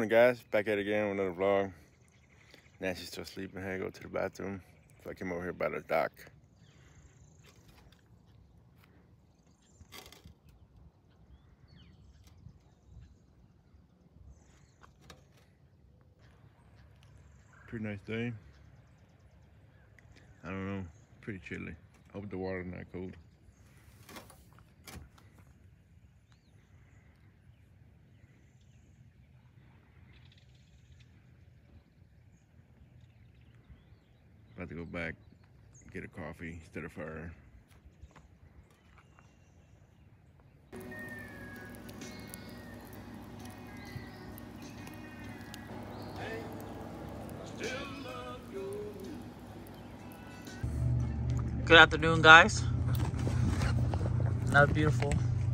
morning, guys. Back at it again with another vlog. Nancy's still sleeping. I had to go to the bathroom. So I came over here by the dock. Pretty nice day. I don't know, pretty chilly. Hope the water's not cold. About to go back, get a coffee instead of fire. Good afternoon, guys. Another beautiful.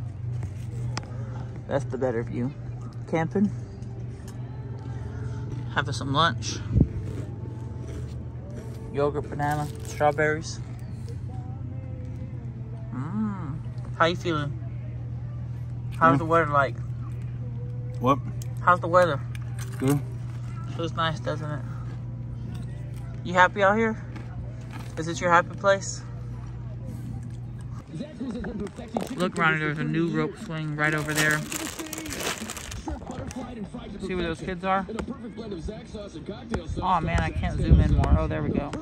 That's the better view. Camping. Having some lunch. Yogurt, banana, strawberries. How you feeling? How's the weather like? What? How's the weather? Good. Feels nice, doesn't it? You happy out here? Is it your happy place? Look, Ronnie, there's a new rope swing right over there. See where those kids are? Oh man, I can't zoom in more. Oh, there we go.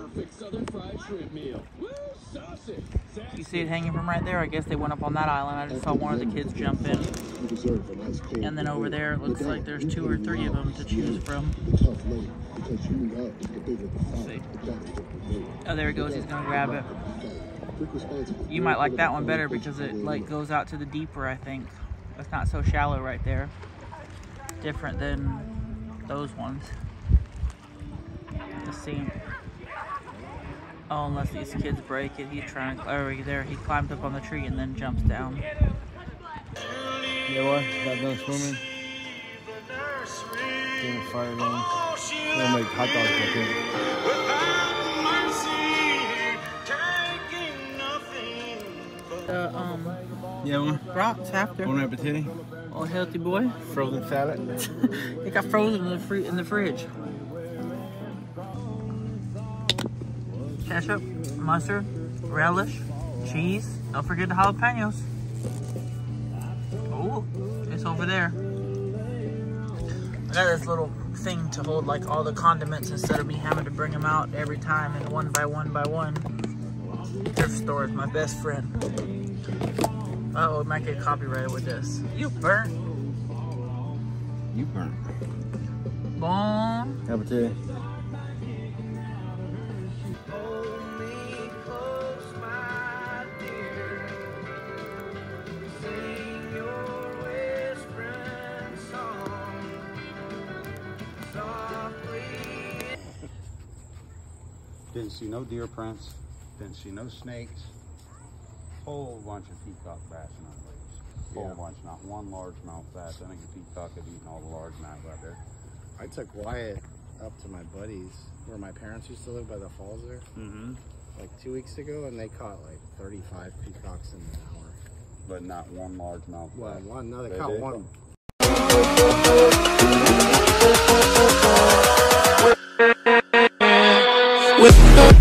You see it hanging from right there? I guess they went up on that island. I just saw one of the kids jump in. And then over there, it looks like there's 2 or 3 of them to choose from. Let's see. Oh, there it goes. He's gonna grab it. You might like that one better because it like goes out to the deeper, I think. It's not so shallow right there. Different than those ones. Let's see. Oh, unless these kids break it, he's trying to. Oh, there, he climbed up on the tree and then jumps down. Yeah, what? Got done swimming. Getting a fire going. We're gonna make hot dogs, I think. Yeah, one. Rocks after. Bon appetit. Oh, healthy boy. Frozen salad. It got frozen in the fridge. Ketchup, mustard, relish, cheese. Don't forget the jalapenos. Oh, it's over there. I got this little thing to hold like all the condiments instead of me having to bring them out every time and one by one by one. Thrift store is my best friend. Uh-oh, it might get copyrighted with this. You burnt. You burnt. Bon appetit. Didn't see no deer prints, didn't see no snakes. Whole bunch of peacock bass in our lakes. Whole bunch, not one largemouth bass. I think the peacock had eaten all the largemouth out there. I took Wyatt up to my buddies where my parents used to live by the falls there. Like 2 weeks ago, and they caught like 35 peacocks in an hour. But not one largemouth bass. Well, no, they caught one. With